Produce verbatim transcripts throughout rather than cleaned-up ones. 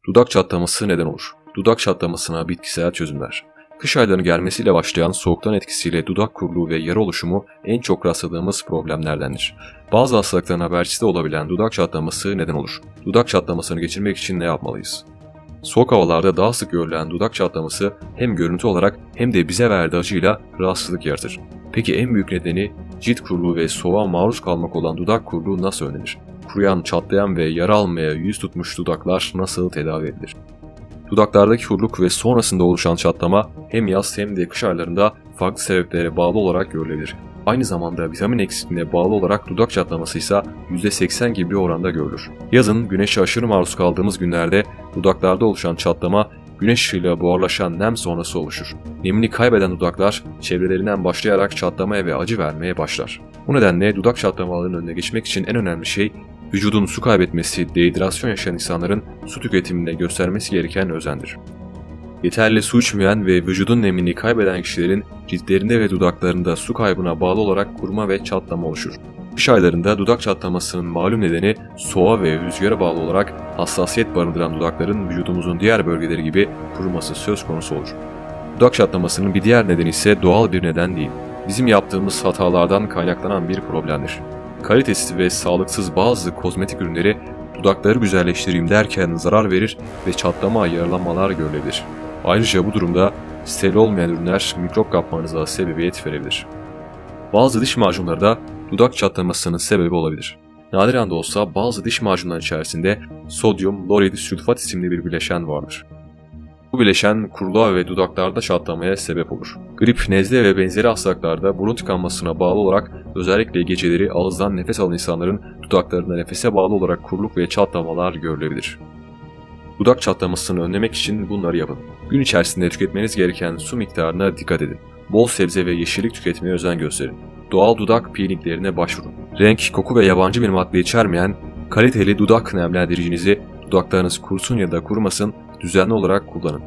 Dudak çatlaması neden olur? Dudak çatlamasına bitkisel çözümler. Kış aylarının gelmesiyle başlayan soğuktan etkisiyle dudak kuruluğu ve yara oluşumu en çok rastladığımız problemlerdendir. Bazı hastalıkların habercisi de olabilen dudak çatlaması neden olur? Dudak çatlamasını geçirmek için ne yapmalıyız? Soğuk havalarda daha sık görülen dudak çatlaması hem görüntü olarak hem de bize verdiği acıyla rahatsızlık yaratır. Peki en büyük nedeni cilt kuruluğu ve soğuğa maruz kalmak olan dudak kuruluğu nasıl önlenir? Kuruyan, çatlayan ve yara almaya yüz tutmuş dudaklar nasıl tedavi edilir? Dudaklardaki kuruluk ve sonrasında oluşan çatlama hem yaz hem de kış aylarında farklı sebeplere bağlı olarak görülebilir. Aynı zamanda vitamin eksikliğine bağlı olarak dudak çatlaması ise yüzde seksen gibi bir oranda görülür. Yazın güneşe aşırı maruz kaldığımız günlerde dudaklarda oluşan çatlama güneş ışığıyla buharlaşan nem sonrası oluşur. Nemini kaybeden dudaklar çevrelerinden başlayarak çatlamaya ve acı vermeye başlar. Bu nedenle dudak çatlamalarının önüne geçmek için en önemli şey vücudun su kaybetmesi, dehidrasyon yaşayan insanların su tüketiminde göstermesi gereken özendir. Yeterli su içmeyen ve vücudun nemini kaybeden kişilerin ciltlerinde ve dudaklarında su kaybına bağlı olarak kuruma ve çatlama oluşur. Kış aylarında dudak çatlamasının malum nedeni soğuğa ve rüzgara bağlı olarak hassasiyet barındıran dudakların vücudumuzun diğer bölgeleri gibi kuruması söz konusu olur. Dudak çatlamasının bir diğer nedeni ise doğal bir neden değil. Bizim yaptığımız hatalardan kaynaklanan bir problemdir. Kalitesiz ve sağlıksız bazı kozmetik ürünleri dudakları güzelleştireyim derken zarar verir ve çatlama, yaralanmalar görülebilir. Ayrıca bu durumda steril olmayan ürünler mikrop kapmanıza sebebiyet verebilir. Bazı diş macunları da dudak çatlamasının sebebi olabilir. Nadiren de olsa bazı diş macunları içerisinde sodyum lorid sülfat isimli bir bileşen vardır. Bu bileşen kuruluğa ve dudaklarda çatlamaya sebep olur. Grip, nezle ve benzeri hastalıklarda burun tıkanmasına bağlı olarak özellikle geceleri ağızdan nefes alan insanların dudaklarında nefese bağlı olarak kuruluk ve çatlamalar görülebilir. Dudak çatlamasını önlemek için bunları yapın. Gün içerisinde tüketmeniz gereken su miktarına dikkat edin. Bol sebze ve yeşillik tüketmeye özen gösterin. Doğal dudak peelinglerine başvurun. Renk, koku ve yabancı bir madde içermeyen kaliteli dudak nemlendiricinizi dudaklarınız kurusun ya da kurumasın düzenli olarak kullanın.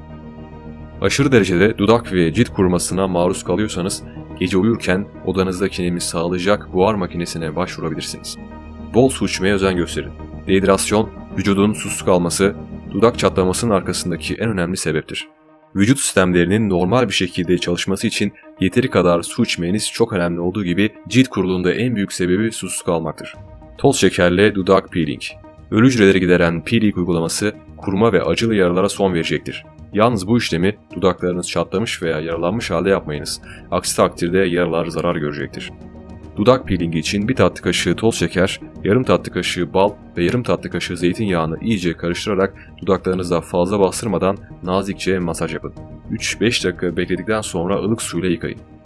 Aşırı derecede dudak ve cilt kurumasına maruz kalıyorsanız gece uyurken odanızdaki nemi sağlayacak buhar makinesine başvurabilirsiniz. Bol su içmeye özen gösterin. Dehidrasyon, vücudun susuz kalması, dudak çatlamasının arkasındaki en önemli sebeptir. Vücut sistemlerinin normal bir şekilde çalışması için yeteri kadar su içmeniz çok önemli olduğu gibi cilt kuruluğunda en büyük sebebi susuz kalmaktır. Toz şekerle dudak peeling. Ölü hücreleri gideren peeling uygulaması kuruma ve acılı yaralara son verecektir. Yalnız bu işlemi dudaklarınız çatlamış veya yaralanmış halde yapmayınız. Aksi takdirde yaralar zarar görecektir. Dudak peelingi için bir tatlı kaşığı toz şeker, yarım tatlı kaşığı bal ve yarım tatlı kaşığı zeytinyağını iyice karıştırarak dudaklarınıza fazla bastırmadan nazikçe masaj yapın. üç beş dakika bekledikten sonra ılık suyla yıkayın.